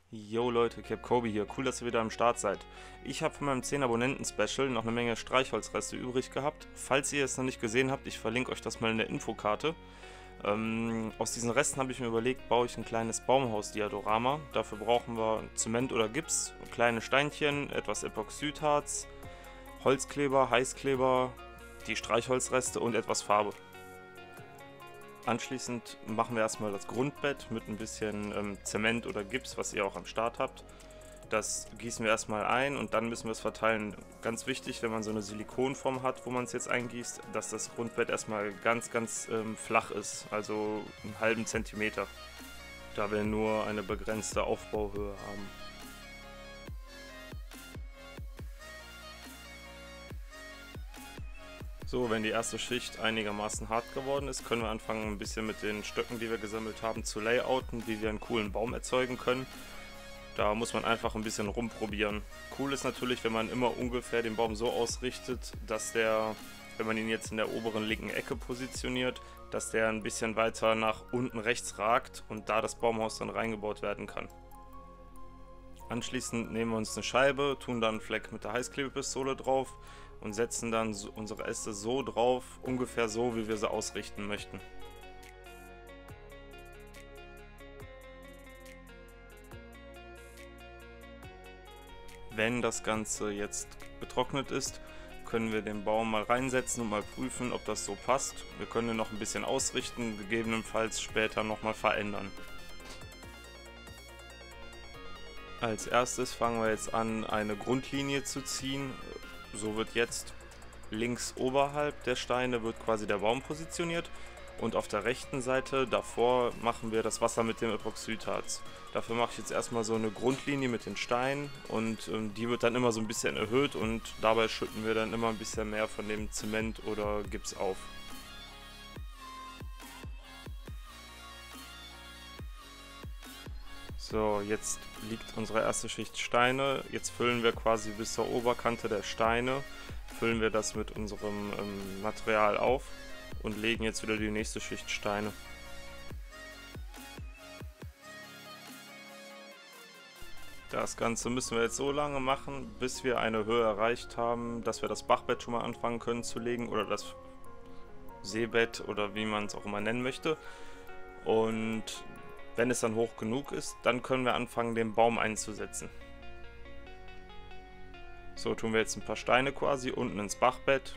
Yo Leute, Kobe hier. Cool, dass ihr wieder am Start seid. Ich habe von meinem 10 Abonnenten-Special noch eine Menge Streichholzreste übrig gehabt. Falls ihr es noch nicht gesehen habt, ich verlinke euch das mal in der Infokarte. Aus diesen Resten habe ich mir überlegt, baue ich ein kleines Baumhaus-Diadorama. Dafür brauchen wir Zement oder Gips, kleine Steinchen, etwas Epoxidharz, Holzkleber, Heißkleber, die Streichholzreste und etwas Farbe. Anschließend machen wir erstmal das Grundbett mit ein bisschen Zement oder Gips, was ihr auch am Start habt. Das gießen wir erstmal ein und dann müssen wir es verteilen. Ganz wichtig, wenn man so eine Silikonform hat, wo man es jetzt eingießt, dass das Grundbett erstmal ganz flach ist, also einen halben Zentimeter, da wir nur eine begrenzte Aufbauhöhe haben. So, wenn die erste Schicht einigermaßen hart geworden ist, können wir anfangen, ein bisschen mit den Stöcken, die wir gesammelt haben, zu layouten, wie wir einen coolen Baum erzeugen können. Da muss man einfach ein bisschen rumprobieren. Cool ist natürlich, wenn man immer ungefähr den Baum so ausrichtet, dass der, wenn man ihn jetzt in der oberen linken Ecke positioniert, dass der ein bisschen weiter nach unten rechts ragt und da das Baumhaus dann reingebaut werden kann. Anschließend nehmen wir uns eine Scheibe, tun dann einen Fleck mit der Heißklebepistole drauf und setzen dann unsere Äste so drauf, ungefähr so, wie wir sie ausrichten möchten. Wenn das Ganze jetzt getrocknet ist, können wir den Baum mal reinsetzen und mal prüfen, ob das so passt. Wir können ihn noch ein bisschen ausrichten, gegebenenfalls später nochmal verändern. Als erstes fangen wir jetzt an, eine Grundlinie zu ziehen. So wird jetzt links oberhalb der Steine wird quasi der Baum positioniert und auf der rechten Seite davor machen wir das Wasser mit dem Epoxidharz. Dafür mache ich jetzt erstmal so eine Grundlinie mit den Steinen und die wird dann immer so ein bisschen erhöht und dabei schütten wir dann immer ein bisschen mehr von dem Zement oder Gips auf. So, jetzt liegt unsere erste Schicht Steine. Jetzt füllen wir quasi bis zur Oberkante der Steine, füllen wir das mit unserem Material auf und legen jetzt wieder die nächste Schicht Steine. Das Ganze müssen wir jetzt so lange machen, bis wir eine Höhe erreicht haben, dass wir das Bachbett schon mal anfangen können zu legen oder das Seebett oder wie man es auch immer nennen möchte. Und wenn es dann hoch genug ist, dann können wir anfangen, den Baum einzusetzen. So tun wir jetzt ein paar Steine quasi unten ins Bachbett.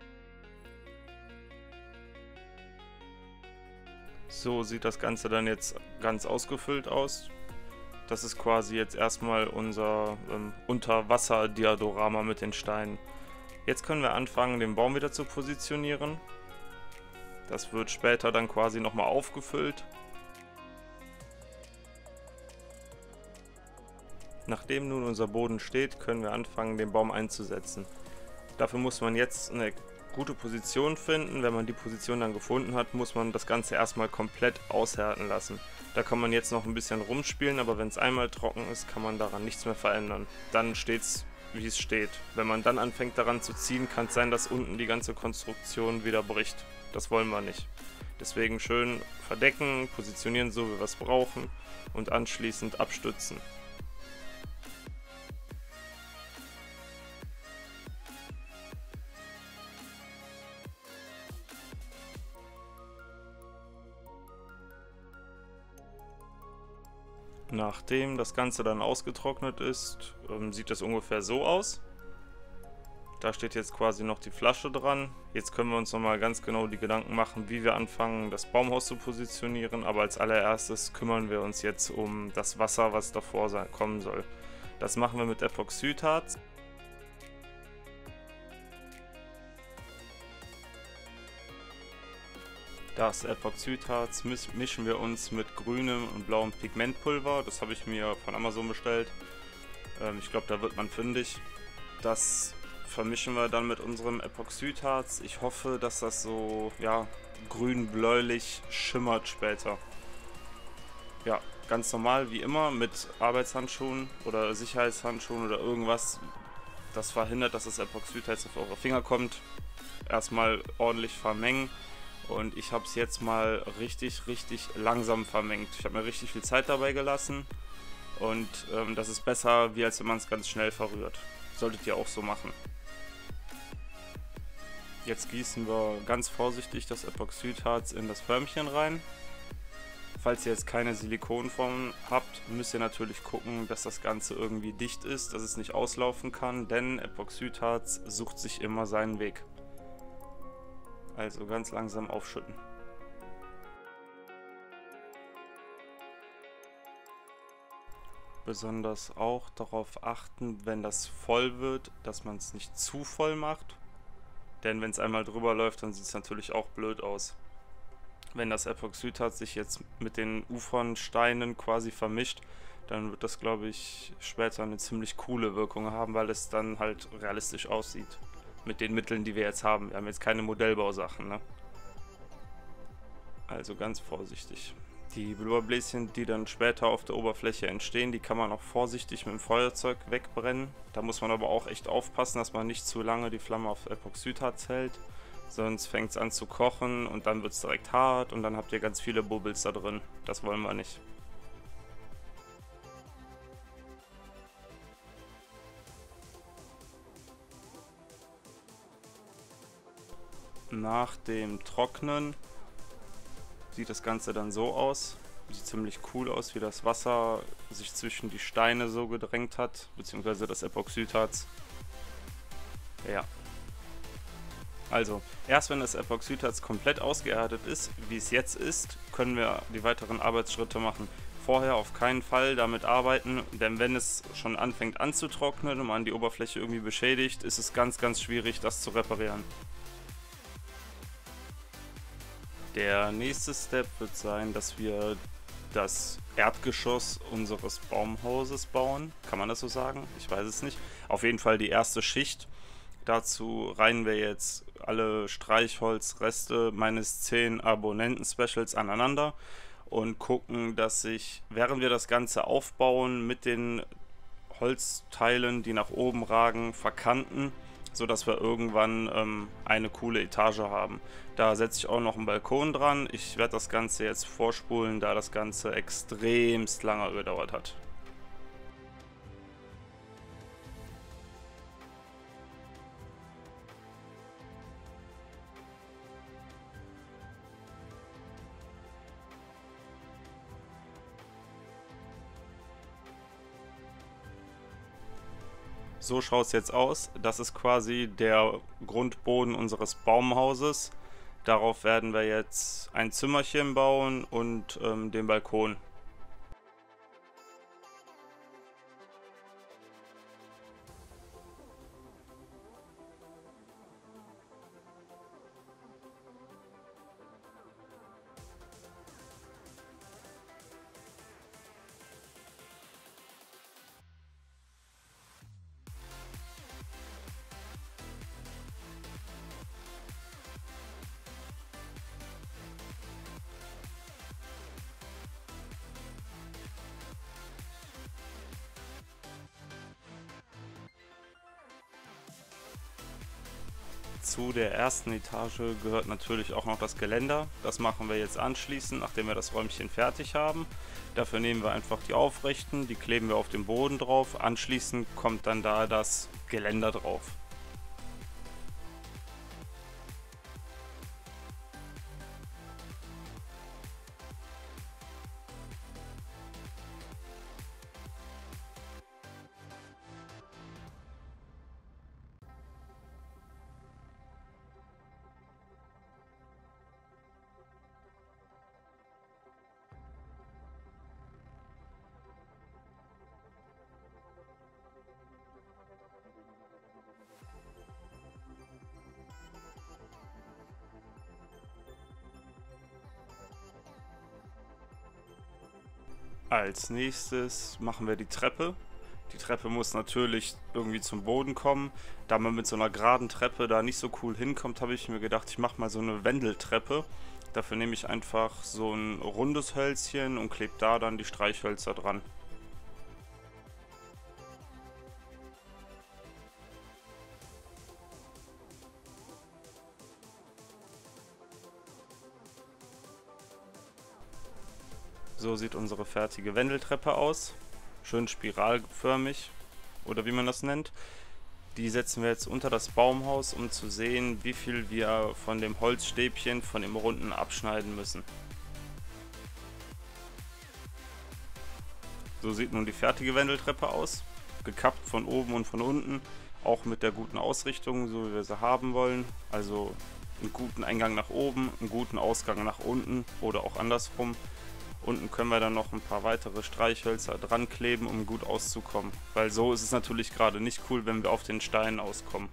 So sieht das Ganze dann jetzt ganz ausgefüllt aus. Das ist quasi jetzt erstmal unser Unterwasser-Diadorama mit den Steinen. Jetzt können wir anfangen, den Baum wieder zu positionieren. Das wird später dann quasi nochmal aufgefüllt. Nachdem nun unser Boden steht, können wir anfangen, den Baum einzusetzen. Dafür muss man jetzt eine gute Position finden. Wenn man die Position dann gefunden hat, muss man das Ganze erstmal komplett aushärten lassen. Da kann man jetzt noch ein bisschen rumspielen, aber wenn es einmal trocken ist, kann man daran nichts mehr verändern. Dann steht es, wie es steht. Wenn man dann anfängt daran zu ziehen, kann es sein, dass unten die ganze Konstruktion wieder bricht. Das wollen wir nicht. Deswegen schön verdecken, positionieren, so wie wir es brauchen und anschließend abstützen. Nachdem das Ganze dann ausgetrocknet ist, sieht es ungefähr so aus. Da steht jetzt quasi noch die Flasche dran. Jetzt können wir uns nochmal ganz genau die Gedanken machen, wie wir anfangen, das Baumhaus zu positionieren. Aber als allererstes kümmern wir uns jetzt um das Wasser, was davor kommen soll. Das machen wir mit Epoxidharz. Das Epoxidharz mischen wir uns mit grünem und blauem Pigmentpulver. Das habe ich mir von Amazon bestellt. Ich glaube, da wird man fündig. Das vermischen wir dann mit unserem Epoxidharz. Ich hoffe, dass das so ja, grün-bläulich schimmert später. Ja, ganz normal wie immer mit Arbeitshandschuhen oder Sicherheitshandschuhen oder irgendwas, das verhindert, dass das Epoxidharz auf eure Finger kommt. Erstmal ordentlich vermengen. Und ich habe es jetzt mal richtig langsam vermengt. Ich habe mir richtig viel Zeit dabei gelassen Und das ist besser, wie als wenn man es ganz schnell verrührt. Solltet ihr auch so machen. Jetzt gießen wir ganz vorsichtig das Epoxidharz in das Förmchen rein. Falls ihr jetzt keine Silikonform habt, müsst ihr natürlich gucken, dass das Ganze irgendwie dicht ist, dass es nicht auslaufen kann, denn Epoxidharz sucht sich immer seinen Weg. Also ganz langsam aufschütten. Besonders auch darauf achten, wenn das voll wird, dass man es nicht zu voll macht. Denn wenn es einmal drüber läuft, dann sieht es natürlich auch blöd aus. Wenn das Epoxidharz sich jetzt mit den Ufernsteinen quasi vermischt, dann wird das, glaube ich, später eine ziemlich coole Wirkung haben, weil es dann halt realistisch aussieht. Mit den Mitteln, die wir jetzt haben. Wir haben jetzt keine Modellbausachen, ne? Also ganz vorsichtig. Die Blubberbläschen, die dann später auf der Oberfläche entstehen, die kann man auch vorsichtig mit dem Feuerzeug wegbrennen. Da muss man aber auch echt aufpassen, dass man nicht zu lange die Flamme auf Epoxidharz hält. Sonst fängt es an zu kochen und dann wird es direkt hart und dann habt ihr ganz viele Bubbles da drin. Das wollen wir nicht. Nach dem Trocknen sieht das Ganze dann so aus. Sieht ziemlich cool aus, wie das Wasser sich zwischen die Steine so gedrängt hat, beziehungsweise das Epoxidharz. Ja. Also, erst wenn das Epoxidharz komplett ausgehärtet ist, wie es jetzt ist, können wir die weiteren Arbeitsschritte machen. Vorher auf keinen Fall damit arbeiten, denn wenn es schon anfängt anzutrocknen und man die Oberfläche irgendwie beschädigt, ist es ganz, ganz schwierig, das zu reparieren. Der nächste Step wird sein, dass wir das Erdgeschoss unseres Baumhauses bauen. Kann man das so sagen? Ich weiß es nicht. Auf jeden Fall die erste Schicht. Dazu reihen wir jetzt alle Streichholzreste meines 10 Abonnenten-Specials aneinander und gucken, dass sich, während wir das Ganze aufbauen, mit den Holzteilen, die nach oben ragen, verkanten, sodass wir irgendwann eine coole Etage haben. Da setze ich auch noch einen Balkon dran. Ich werde das Ganze jetzt vorspulen, da das Ganze extremst lange gedauert hat. So schaut es jetzt aus. Das ist quasi der Grundboden unseres Baumhauses. Darauf werden wir jetzt ein Zimmerchen bauen und den Balkon. Zu der ersten Etage gehört natürlich auch noch das Geländer. Das machen wir jetzt anschließend, nachdem wir das Räumchen fertig haben. Dafür nehmen wir einfach die Aufrechten, die kleben wir auf den Boden drauf. Anschließend kommt dann da das Geländer drauf. Als nächstes machen wir die Treppe. Die Treppe muss natürlich irgendwie zum Boden kommen. Da man mit so einer geraden Treppe da nicht so cool hinkommt, habe ich mir gedacht, ich mache mal so eine Wendeltreppe. Dafür nehme ich einfach so ein rundes Hölzchen und klebe da dann die Streichhölzer dran. So sieht unsere fertige Wendeltreppe aus. schön spiralförmig oder wie man das nennt. Die setzen wir jetzt unter das Baumhaus, um zu sehen, wie viel wir von dem Holzstäbchen von dem Runden abschneiden müssen. So sieht nun die fertige Wendeltreppe aus, gekappt von oben und von unten, auch mit der guten Ausrichtung, so wie wir sie haben wollen. Also einen guten Eingang nach oben, einen guten Ausgang nach unten oder auch andersrum. Unten können wir dann noch ein paar weitere Streichhölzer dran kleben, um gut auszukommen. Weil so ist es natürlich gerade nicht cool, wenn wir auf den Steinen auskommen.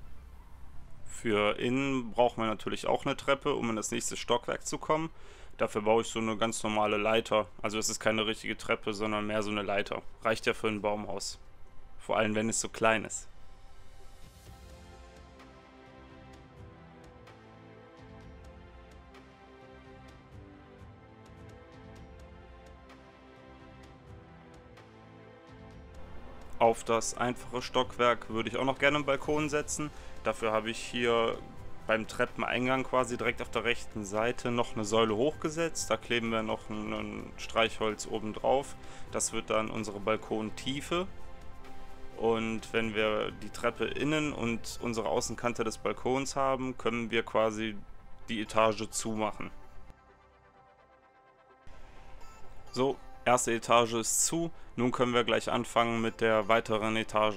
Für innen brauchen wir natürlich auch eine Treppe, um in das nächste Stockwerk zu kommen. Dafür baue ich so eine ganz normale Leiter. Also es ist keine richtige Treppe, sondern mehr so eine Leiter. Reicht ja für ein Baumhaus. Vor allem, wenn es so klein ist. Auf das einfache Stockwerk würde ich auch noch gerne einen Balkon setzen. Dafür habe ich hier beim Treppeneingang quasi direkt auf der rechten Seite noch eine Säule hochgesetzt. Da kleben wir noch ein Streichholz oben drauf. Das wird dann unsere Balkontiefe. Und wenn wir die Treppe innen und unsere Außenkante des Balkons haben, können wir quasi die Etage zumachen. So, erste Etage ist zu. Nun können wir gleich anfangen mit der weiteren Etage.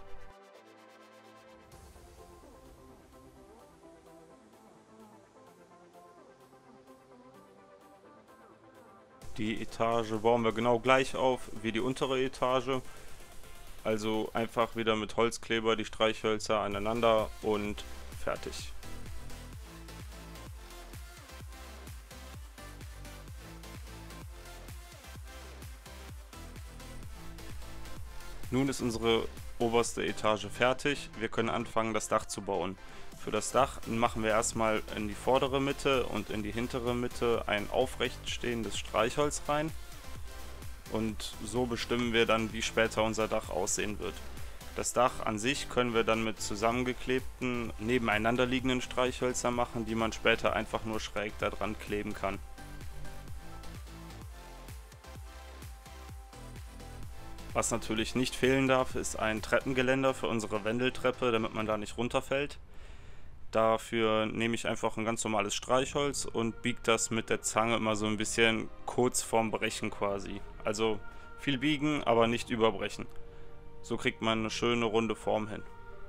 Die Etage bauen wir genau gleich auf wie die untere Etage. Also einfach wieder mit Holzkleber die Streichhölzer aneinander und fertig. Nun ist unsere oberste Etage fertig. Wir können anfangen, das Dach zu bauen. Für das Dach machen wir erstmal in die vordere Mitte und in die hintere Mitte ein aufrecht stehendes Streichholz rein. Und so bestimmen wir dann, wie später unser Dach aussehen wird. Das Dach an sich können wir dann mit zusammengeklebten, nebeneinander liegenden Streichhölzern machen, die man später einfach nur schräg da dran kleben kann. Was natürlich nicht fehlen darf, ist ein Treppengeländer für unsere Wendeltreppe, damit man da nicht runterfällt. Dafür nehme ich einfach ein ganz normales Streichholz und biege das mit der Zange immer so ein bisschen kurz vorm Brechen quasi. Also viel biegen, aber nicht überbrechen. So kriegt man eine schöne runde Form hin.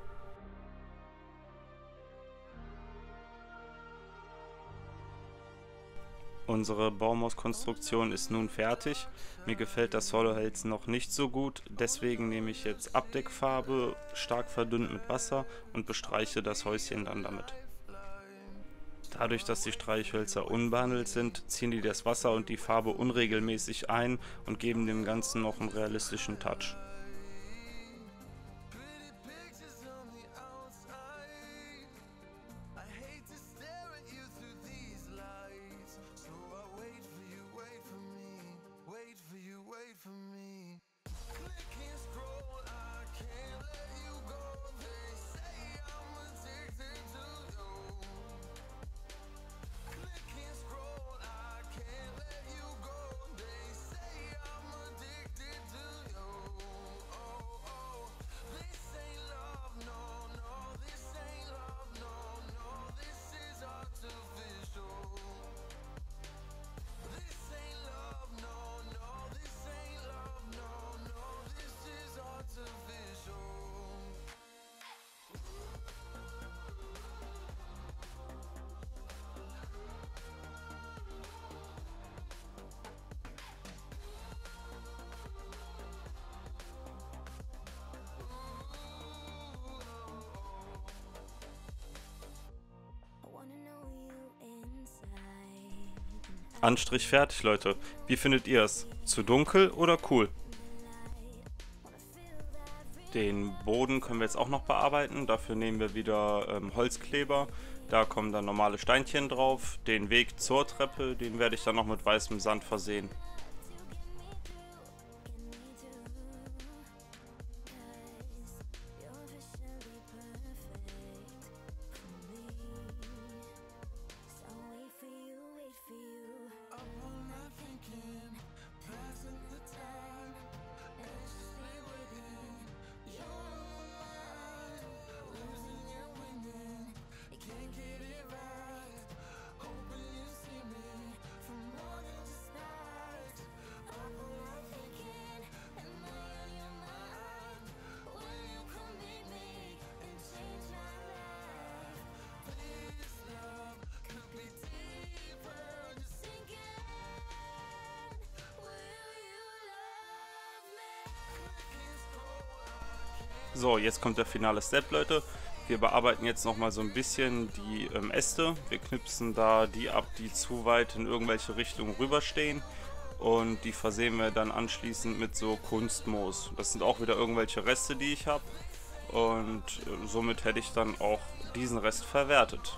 Unsere Baumhauskonstruktion ist nun fertig. Mir gefällt das Soloholz noch nicht so gut, deswegen nehme ich jetzt Abdeckfarbe, stark verdünnt mit Wasser und bestreiche das Häuschen dann damit. Dadurch, dass die Streichhölzer unbehandelt sind, ziehen die das Wasser und die Farbe unregelmäßig ein und geben dem Ganzen noch einen realistischen Touch. Anstrich fertig, Leute. Wie findet ihr es? Zu dunkel oder cool? Den Boden können wir jetzt auch noch bearbeiten. Dafür nehmen wir wieder Holzkleber. Da kommen dann normale Steinchen drauf. Den Weg zur Treppe, den werde ich dann noch mit weißem Sand versehen. So, jetzt kommt der finale Step, Leute. Wir bearbeiten jetzt nochmal so ein bisschen die Äste. Wir knipsen da die ab, die zu weit in irgendwelche Richtungen rüberstehen. Und die versehen wir dann anschließend mit so Kunstmoos. Das sind auch wieder irgendwelche Reste, die ich habe. Und somit hätte ich dann auch diesen Rest verwertet.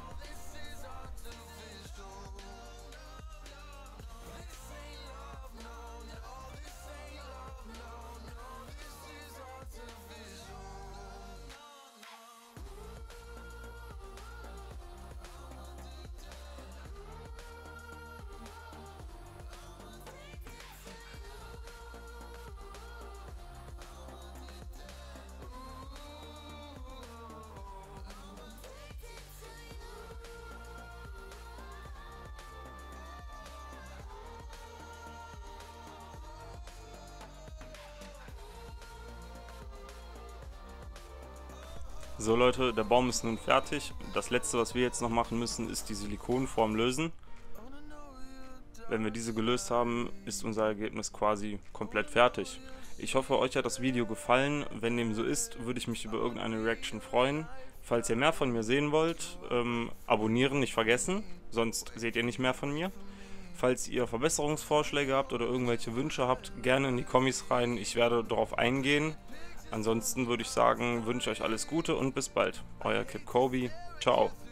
So Leute, der Baum ist nun fertig. Das letzte, was wir jetzt noch machen müssen, ist die Silikonform lösen. Wenn wir diese gelöst haben, ist unser Ergebnis quasi komplett fertig. Ich hoffe, euch hat das Video gefallen. Wenn dem so ist, würde ich mich über irgendeine Reaction freuen. Falls ihr mehr von mir sehen wollt, abonnieren nicht vergessen, sonst seht ihr nicht mehr von mir. Falls ihr Verbesserungsvorschläge habt oder irgendwelche Wünsche habt, gerne in die Kommis rein. Ich werde darauf eingehen. Ansonsten würde ich sagen, wünsche ich euch alles Gute und bis bald. Euer Kid Kobe. Ciao.